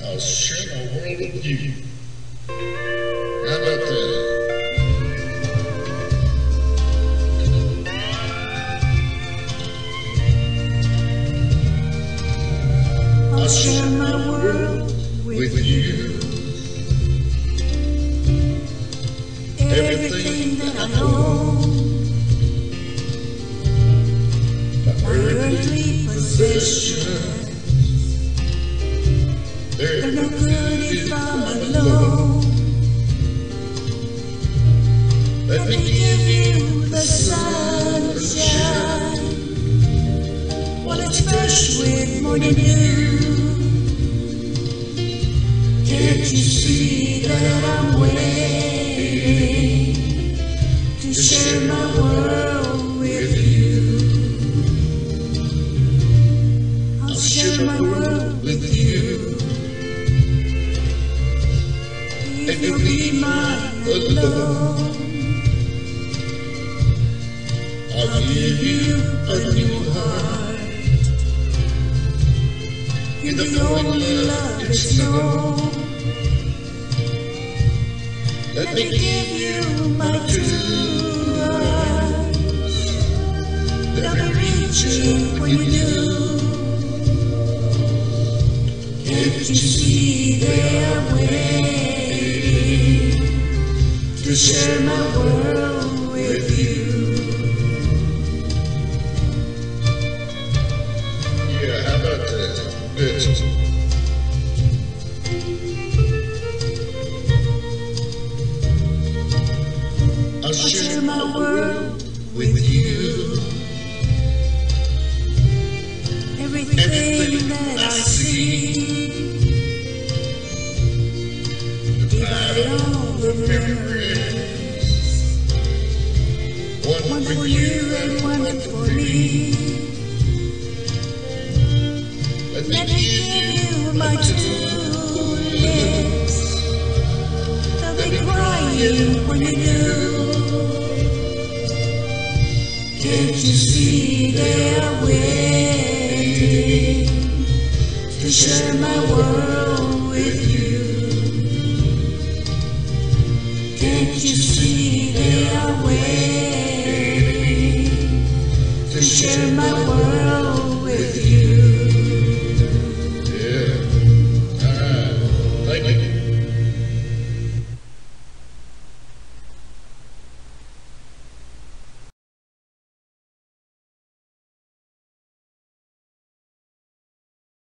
I'll share my world with you. How about that? I'll share my world with you. Everything that I own, my earthly possessions, they're no good if I'm alone. Let me give you the sunshine while it's fresh with morning dew. Can't you see that I'm waiting to share my world with you? I'll share my world with you, and you'll be mine alone. I'll give you a new heart. You're the only love that's known. Let me give you my true eyes. They'll be reaching when you do. Can't you see they are waiting to share my world with you? Yeah, how about that, bitch? I'll share my world with you. Everything that I see, divide all the memories. One for you and one for me. Let me give you my two lips. They'll be crying when you do. Can't you see they are waiting to share my world with you?